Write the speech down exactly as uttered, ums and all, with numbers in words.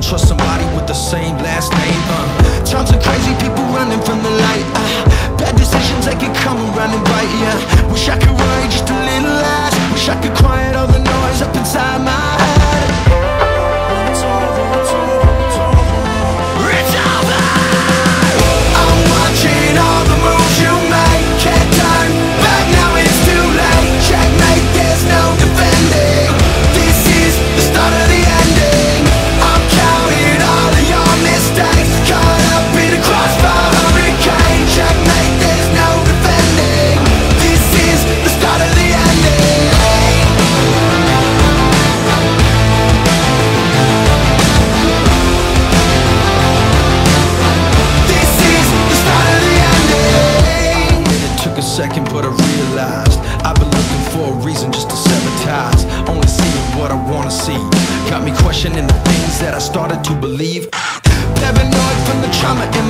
trust somebody with the same last name. uh, Times are crazy, people running from the light. uh, Bad decisions, they can come around and bite. Yeah, wish I could worry just a little less. Wish I could quiet all the noise up inside my head. It's over, it's over, it's over. It's over. I'm watching all the moves you make. Can't turn back, now it's too late. Checkmate, there's no defending. This is the start of the ending. I'm counting all of your mistakes. Caught up in a crossfire hurricane. Checkmate, there's no defending. This is the start of the ending. This is the start of the ending. It took a second, but I realized I've been looking for a reason just to sever ties. Only seeing what I wanna see. Got me questioning the things that I started to believe. Paranoid from the trauma in